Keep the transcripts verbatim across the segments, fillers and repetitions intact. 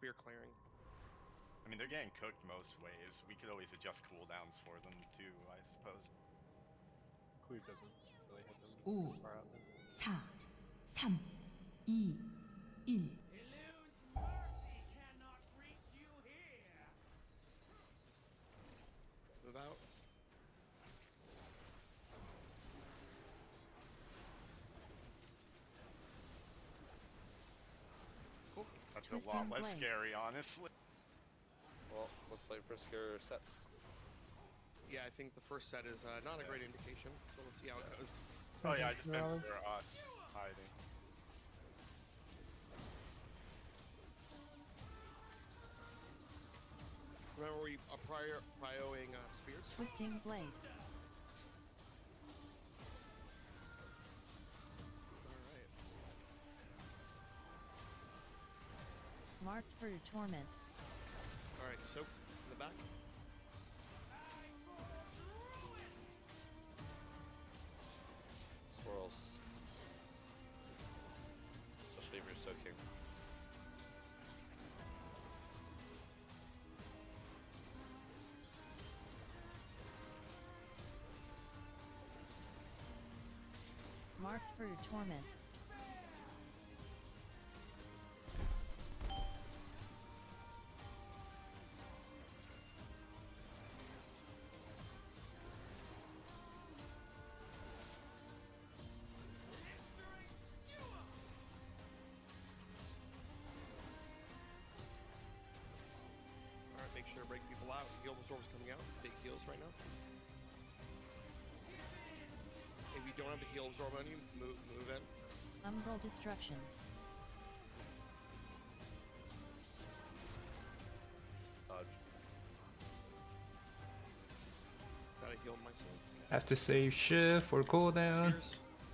spear clearing. I mean, they're getting cooked most ways. We could always adjust cooldowns for them too, I suppose. Cleave doesn't really hit them 오, this far out then. 사, 삼, 이, 일. Elune's mercy cannot reach you here. Move out. Cool. That's a Twisting lot less blade. scary, honestly. Well, let's play for scarier sets. Yeah, I think the first set is uh, not a great indication, so let's see how it goes. Oh yeah, I just meant Raleigh. for us hiding. Remember we are prior prioing uh, spears? Twisting blade. Alright. Marked for torment. Alright, soak in the back. Swirls. Especially if you're soaking. Marked for torment. Alright, make sure to break people out. Heal absorbs coming out. Big heals right now. If you don't have the heal absorb on you, move move in. Umbral destruction. Dodge. Gotta heal myself. Have to save shift for cooldown. Spears.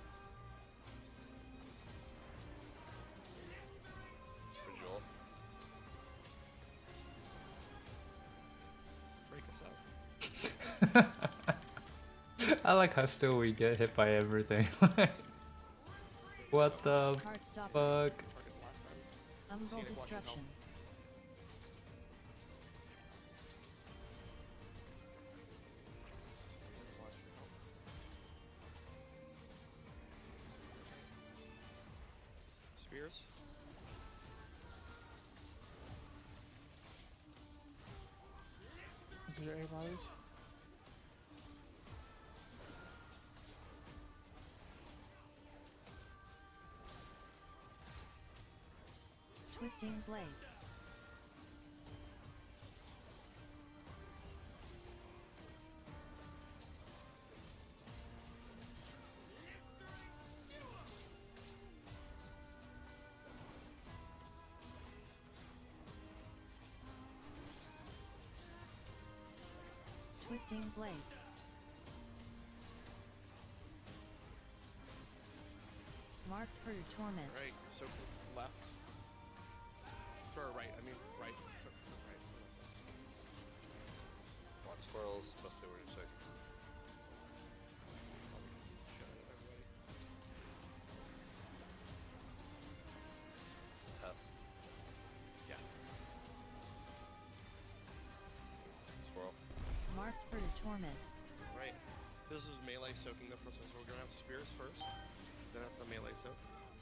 Visual. Break us out. I like how still we get hit by everything. What the Heart stopper. fuck? Target last time. Umbral Scenic watch and destruction. help. Watch and help. Spears. Is there any bodies? Twisting blade. Twisting blade. Marked for torment. Alright, so left. Or right, I mean right. So right. Watch swirls, especially where you're soaking. It's a test. Yeah. Swirl. Marked for torment. Right. This is melee soaking the first one, so we're gonna have spears first. Then that's the melee soak.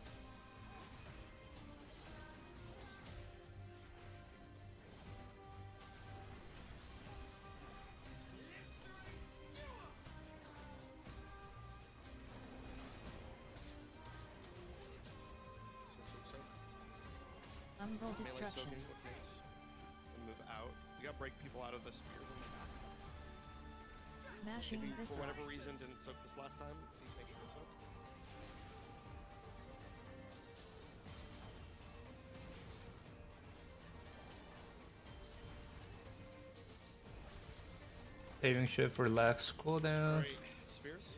Soak, soak, soak. Umbral Melee destruction. soaking with mace. And move out. We gotta break people out of the spears on the back. Smashing If you, for viscera. whatever reason, didn't soak this last time, please make sure to soak. Saving shift for lax cooldown. Alright, spears.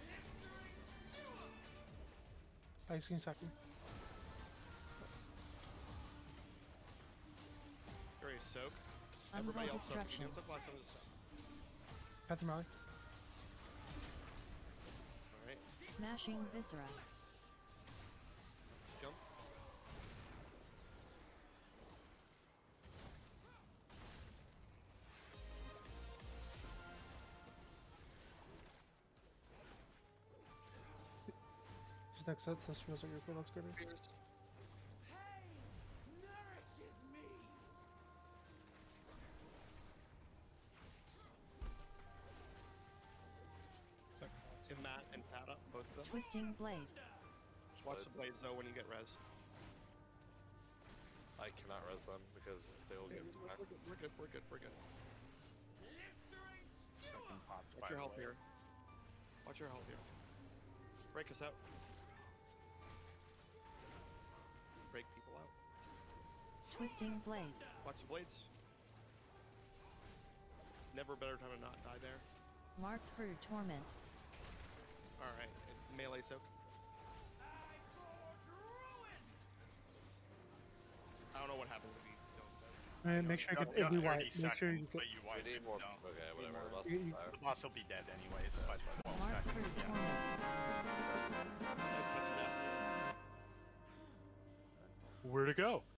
Ice cream second. You're ready to soak. Umbral Everybody else soak. If you destruction. didn't soak last time, just soak. Phantom Rally. Alright, Smashing viscera. jump. next set since she knows what you're good on skirting. Spears. Pain nourishes me. Give Matt and Pat up, both of them. Twisting blade. Watch the blades though when you get res. I cannot res them because they will Okay, get we're, back. we're good, we're good, we're good, we're good. Blistering skewer. Fucking pots, Watch by your the health way. here. Watch your health here. Break us out. Break people out. Twisting blade. Watch the blades. Never a better time to not die there. Marked for torment. Alright, melee soak. I forge ruin. I don't know what happens if you don't soak. And make sure you get Got every thirty white. Make sure you seconds, get. but you We wipe need it, more. no. Okay, whatever. more. The boss You- will you- die. The boss will be dead anyways by twelve Marked for seconds. Yeah. torment. Nice touch of that. Where to go?